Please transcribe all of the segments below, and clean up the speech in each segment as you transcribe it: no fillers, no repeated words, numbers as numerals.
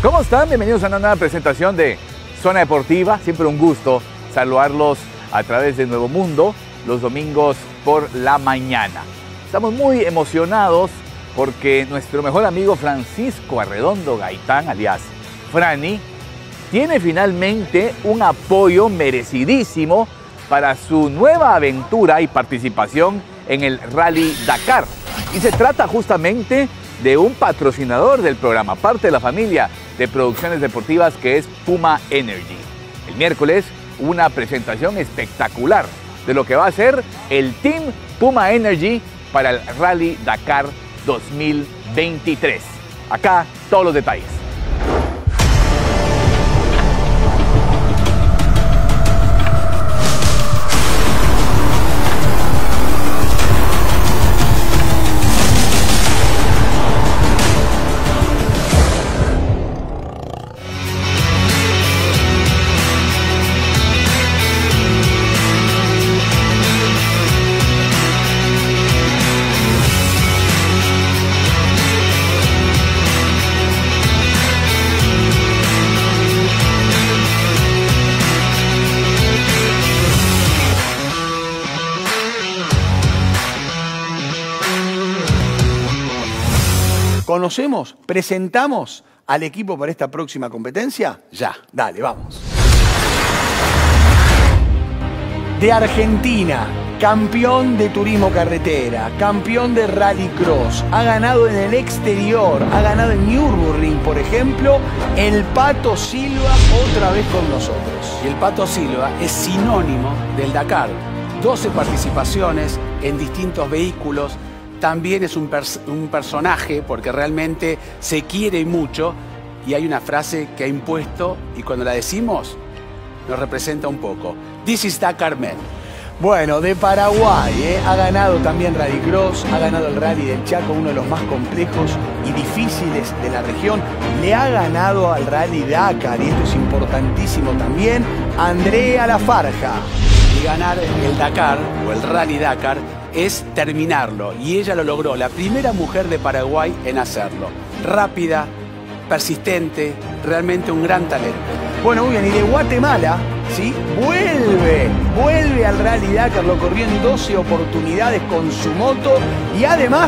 ¿Cómo están? Bienvenidos a una nueva presentación de Zona Deportiva. Siempre un gusto saludarlos a través de Nuevo Mundo los domingos por la mañana. Estamos muy emocionados porque nuestro mejor amigo Francisco Arredondo Gaitán, alias Franny, tiene finalmente un apoyo merecidísimo para su nueva aventura y participación en el Rally Dakar. Y se trata justamente de un patrocinador del programa, parte de la familia de producciones deportivas que es Puma Energy. El miércoles, una presentación espectacular de lo que va a ser el Team Puma Energy para el Rally Dakar 2023. Acá todos los detalles. ¿Conocemos? ¿Presentamos al equipo para esta próxima competencia? Ya, dale, vamos. De Argentina, campeón de turismo carretera, campeón de rallycross, ha ganado en el exterior, ha ganado en Nürburgring, por ejemplo, el Pato Silva otra vez con nosotros. Y el Pato Silva es sinónimo del Dakar. 12 participaciones en distintos vehículos. También es un personaje porque realmente se quiere mucho y hay una frase que ha impuesto y cuando la decimos nos representa un poco. This is Dakar Man. Bueno, de Paraguay, ha ganado también Rallycross, ha ganado el Rally del Chaco, uno de los más complejos y difíciles de la región. Le ha ganado al Rally Dakar y esto es importantísimo también, Andrea Lafarja. Y ganar el Dakar o el Rally Dakar es terminarlo y ella lo logró, la primera mujer de Paraguay en hacerlo. Rápida, persistente, realmente un gran talento. Bueno, muy bien, y de Guatemala, ¿sí? Vuelve al Rally Dakar, lo corrió en 12 oportunidades con su moto y además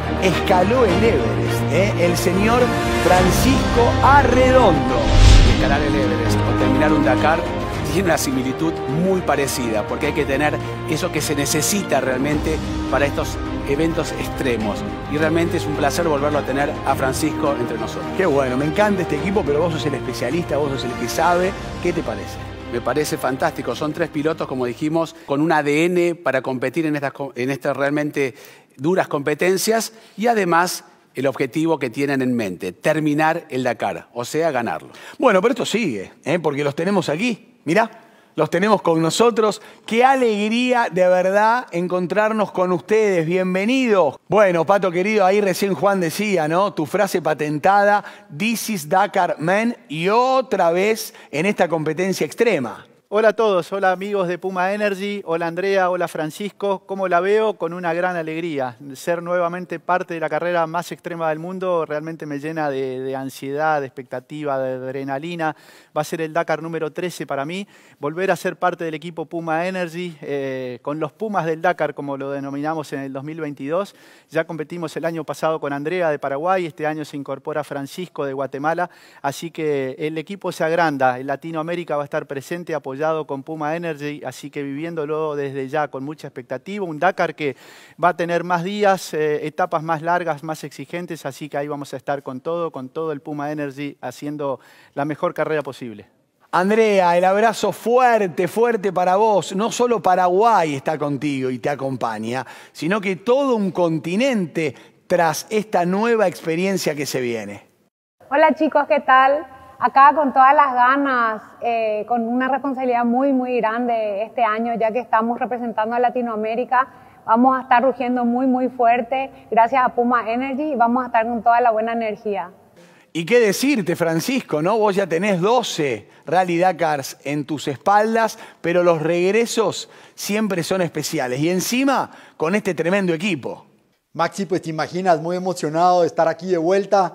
escaló el Everest, el señor Francisco Arredondo. Escalar el Everest o terminar un Dakar tiene una similitud muy parecida, porque hay que tener eso que se necesita realmente para estos eventos extremos. Y realmente es un placer volverlo a tener a Francisco entre nosotros. Qué bueno, me encanta este equipo, pero vos sos el especialista, vos sos el que sabe. ¿Qué te parece? Me parece fantástico. Son 3 pilotos, como dijimos, con un ADN para competir en estas realmente duras competencias y además el objetivo que tienen en mente, terminar el Dakar, o sea, ganarlo. Bueno, pero esto sigue, porque los tenemos aquí. Mirá, los tenemos con nosotros. Qué alegría de verdad encontrarnos con ustedes. Bienvenidos. Bueno, Pato querido, ahí recién Juan decía, ¿no? Tu frase patentada, This is Dakar Man, y otra vez en esta competencia extrema. Hola a todos, hola amigos de Puma Energy, hola Andrea, hola Francisco. ¿Cómo la veo? Con una gran alegría. Ser nuevamente parte de la carrera más extrema del mundo realmente me llena de ansiedad, de expectativa, de adrenalina. Va a ser el Dakar número 13 para mí. Volver a ser parte del equipo Puma Energy, con los Pumas del Dakar, como lo denominamos en el 2022. Ya competimos el año pasado con Andrea de Paraguay, este año se incorpora Francisco de Guatemala. Así que el equipo se agranda, en Latinoamérica va a estar presente, apoyado con Puma Energy, así que viviéndolo desde ya con mucha expectativa. Un Dakar que va a tener más días, etapas más largas, más exigentes, así que ahí vamos a estar con todo el Puma Energy haciendo la mejor carrera posible. Andrea, el abrazo fuerte, fuerte para vos. No solo Paraguay está contigo y te acompaña, sino que todo un continente tras esta nueva experiencia que se viene. Hola chicos, ¿qué tal? Acá con todas las ganas, con una responsabilidad muy, muy grande este año, ya que estamos representando a Latinoamérica. Vamos a estar rugiendo muy, muy fuerte gracias a Puma Energy y vamos a estar con toda la buena energía. Y qué decirte, Francisco, ¿no? Vos ya tenés 12 Rally Dakars en tus espaldas, pero los regresos siempre son especiales. Y encima, con este tremendo equipo. Maxi, pues te imaginas, muy emocionado de estar aquí de vuelta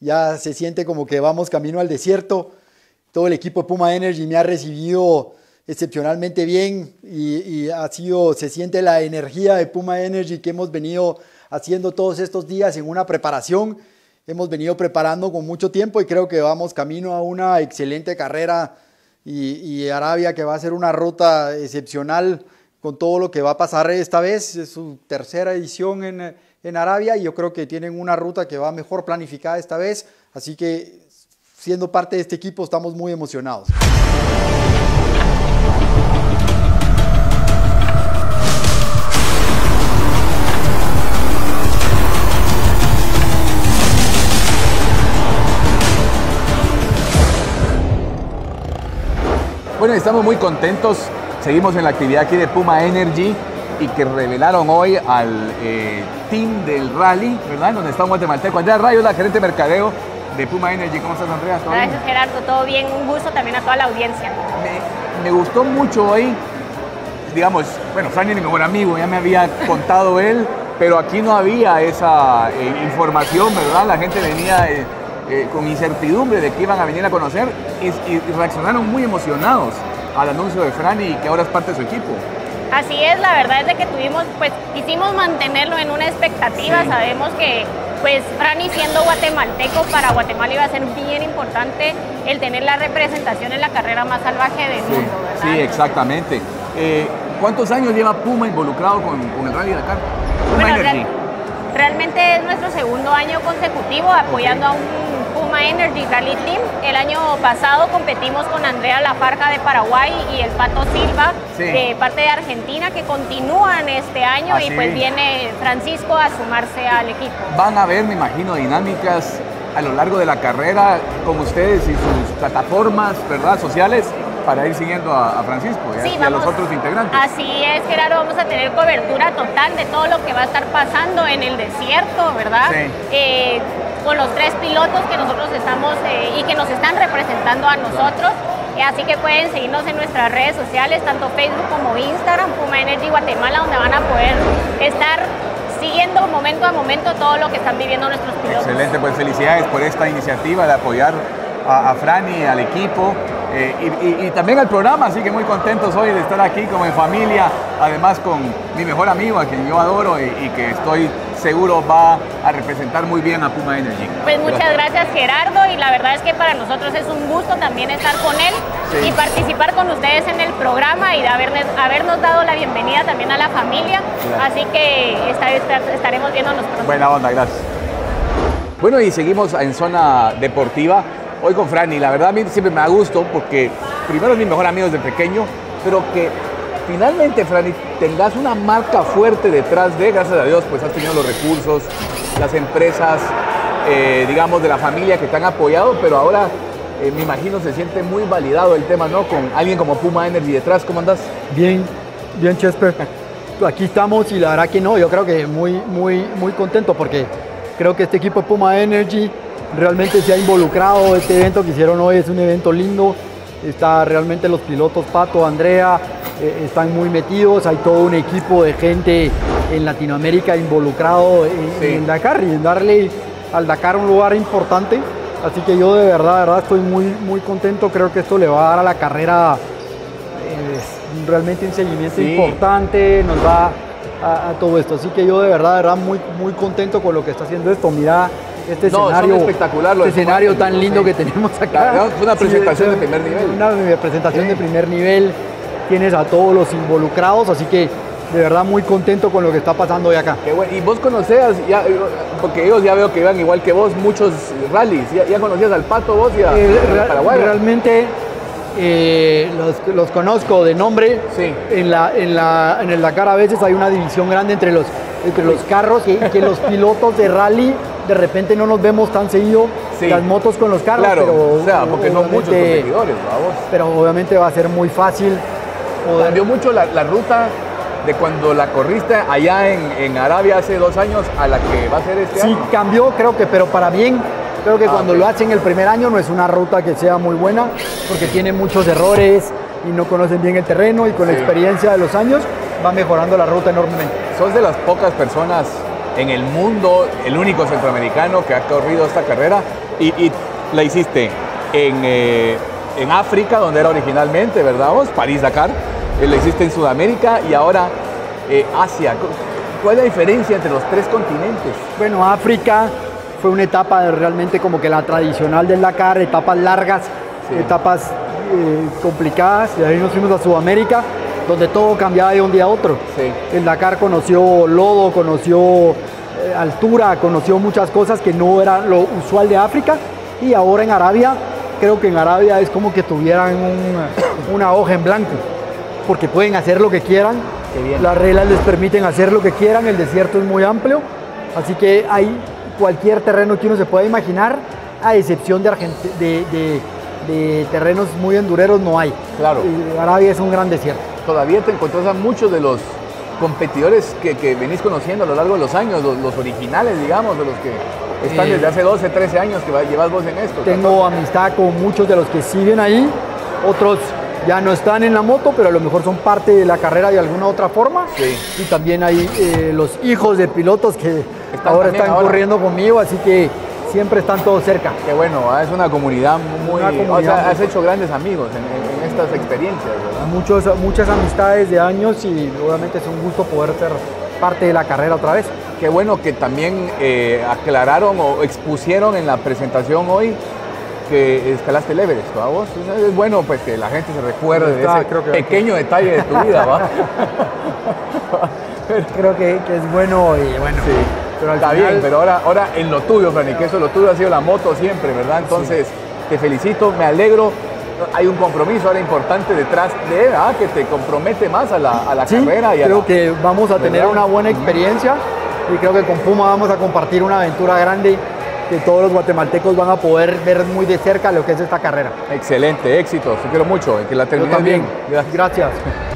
ya se siente como que vamos camino al desierto. Todo el equipo de Puma Energy me ha recibido excepcionalmente bien y se siente la energía de Puma Energy que hemos venido haciendo todos estos días en una preparación. Hemos venido preparando con mucho tiempo y creo que vamos camino a una excelente carrera y Arabia, que va a ser una ruta excepcional con todo lo que va a pasar esta vez. Es su tercera edición en Arabia y yo creo que tienen una ruta que va mejor planificada esta vez, así que siendo parte de este equipo estamos muy emocionados. Bueno, estamos muy contentos, seguimos en la actividad aquí de Puma Energy y que revelaron hoy al team del rally, ¿verdad? Donde está un guatemalteco, Andrea Rayo, la gerente de mercadeo de Puma Energy. ¿Cómo estás, Andrea? ¿Todo bien? Gracias, Gerardo, todo bien, un gusto también a toda la audiencia. Me gustó mucho hoy, digamos, bueno, Franny es mi mejor amigo, ya me había contado él, pero aquí no había esa información, ¿verdad? La gente venía con incertidumbre de que iban a venir a conocer y reaccionaron muy emocionados al anuncio de Franny y que ahora es parte de su equipo. Así es, la verdad es de que quisimos mantenerlo en una expectativa. Sí. Sabemos que Franny, siendo guatemalteco, para Guatemala iba a ser bien importante el tener la representación en la carrera más salvaje del mundo, ¿verdad? Sí, exactamente. ¿Cuántos años lleva Puma involucrado con el Rally Dakar? Puma Energy. Realmente es nuestro segundo año consecutivo apoyando a un Puma Energy Rally Team. El año pasado competimos con Andrea Lafarga de Paraguay y el Pato Silva de parte de Argentina, que continúan este año y pues viene Francisco a sumarse al equipo. Van a ver, me imagino, dinámicas a lo largo de la carrera con ustedes y sus plataformas, ¿verdad?, sociales, para ir siguiendo a Francisco y a los otros integrantes. Así es, Gerardo, vamos a tener cobertura total de todo lo que va a estar pasando en el desierto, ¿verdad? Sí. Con los 3 pilotos que nosotros estamos y que nos están representando a nosotros. Así que pueden seguirnos en nuestras redes sociales, tanto Facebook como Instagram, Puma Energy Guatemala, donde van a poder estar siguiendo momento a momento todo lo que están viviendo nuestros pilotos. Excelente, pues felicidades por esta iniciativa de apoyar a Franny, al equipo y también al programa, así que muy contentos hoy de estar aquí como en familia, además con mi mejor amigo, a quien yo adoro y que estoy seguro va a representar muy bien a Puma Energy. Pues muchas gracias, Gerardo, y la verdad es que para nosotros es un gusto también estar con él y participar con ustedes en el programa y de habernos dado la bienvenida también a la familia, así que estaremos viéndonos pronto. Buena onda, gracias. Bueno, y seguimos en zona deportiva. Hoy con Franny, la verdad a mí siempre me da gusto porque primero es mi mejor amigo desde pequeño, pero que finalmente, Franny, tengas una marca fuerte detrás de, gracias a Dios, pues has tenido los recursos, las empresas, digamos, de la familia que te han apoyado, pero ahora me imagino se siente muy validado el tema, ¿no? Con alguien como Puma Energy detrás. ¿Cómo andas? Bien, bien, Chesper. Aquí estamos y la verdad que no, yo creo que muy contento porque creo que este equipo de Puma Energy realmente se ha involucrado. Este evento que hicieron hoy es un evento lindo. Está realmente los pilotos Pato, Andrea, están muy metidos. Hay todo un equipo de gente en Latinoamérica involucrado en Dakar y en darle al Dakar un lugar importante. Así que yo de verdad estoy muy contento. Creo que esto le va a dar a la carrera realmente un seguimiento importante. Nos va a todo esto. Así que yo de verdad muy contento con lo que está haciendo esto. Mira este escenario espectacular, este escenario tan lindo que tenemos acá. Fue una presentación de primer nivel. Una presentación de primer nivel. Tienes a todos los involucrados, así que de verdad muy contento con lo que está pasando hoy acá. Qué bueno. Y vos conocías, porque ellos ya veo que iban igual que vos, muchos rallies. ¿Ya conocías al Pato vos y a Paraguay? Realmente los conozco de nombre. Sí. En el Dakar a veces hay una división grande entre los carros y que los pilotos de rally de repente no nos vemos tan seguido las motos con los carros. Claro, pero porque no muchos competidores, vamos. Pero obviamente va a ser muy fácil. Cambió mucho la ruta de cuando la corriste allá en Arabia hace 2 años a la que va a ser este año. Sí, cambió, creo que, pero para bien. Creo que cuando lo hacen el primer año no es una ruta que sea muy buena, porque tiene muchos errores y no conocen bien el terreno, y con la experiencia de los años va mejorando la ruta enormemente. Sos de las pocas personas en el mundo, el único centroamericano que ha corrido esta carrera y la hiciste en África, donde era originalmente, ¿verdad vos? París-Dakar, la hiciste en Sudamérica y ahora Asia. ¿Cuál es la diferencia entre los tres continentes? Bueno, África fue una etapa realmente como que la tradicional del Dakar, etapas largas, sí, etapas complicadas, y ahí nos fuimos a Sudamérica, donde todo cambiaba de un día a otro. Sí. El Dakar conoció lodo, conoció altura, conoció muchas cosas que no era lo usual de África, y ahora en Arabia, creo que en Arabia es como que tuvieran una hoja en blanco, porque pueden hacer lo que quieran, las reglas les permiten hacer lo que quieran, el desierto es muy amplio, así que hay cualquier terreno que uno se pueda imaginar, a excepción de terrenos muy endureros no hay. Claro. Arabia es un gran desierto. Todavía te encontrás a muchos de los competidores que venís conociendo a lo largo de los años, los originales, digamos, de los que están desde hace 12, 13 años que llevas vos en esto. Tengo amistad con muchos de los que siguen ahí, otros ya no están en la moto, pero a lo mejor son parte de la carrera de alguna otra forma. Sí. Y también hay los hijos de pilotos que ahora están corriendo conmigo, así que siempre están todos cerca. Qué bueno, es una comunidad muy... o sea, has hecho grandes amigos en estas experiencias, ¿verdad? Muchas amistades de años y obviamente es un gusto poder ser parte de la carrera otra vez. Qué bueno que también aclararon o expusieron en la presentación hoy que escalaste el Everest, ¿va vos? Es bueno pues que la gente se recuerde de ese pequeño detalle de tu vida, ¿va? Creo que es bueno y bueno. Sí. Pero está final... bien, pero ahora en lo tuyo, Franny, que eso lo tuyo ha sido la moto siempre, ¿verdad? Entonces, sí, te felicito, me alegro. Hay un compromiso ahora importante detrás de que te compromete más a la sí, carrera. Creo que vamos a tener una buena experiencia y creo que con Puma vamos a compartir una aventura grande que todos los guatemaltecos van a poder ver muy de cerca lo que es esta carrera. Excelente, éxito, te quiero mucho, que la termines bien. Gracias.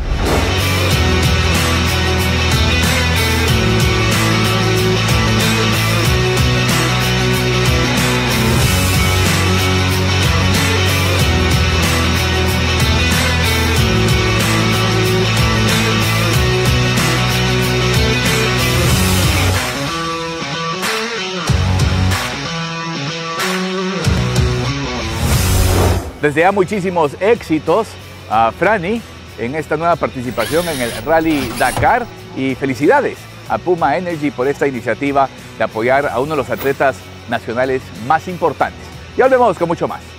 Desde ya muchísimos éxitos a Franny en esta nueva participación en el Rally Dakar y felicidades a Puma Energy por esta iniciativa de apoyar a uno de los atletas nacionales más importantes. Ya volvemos con mucho más.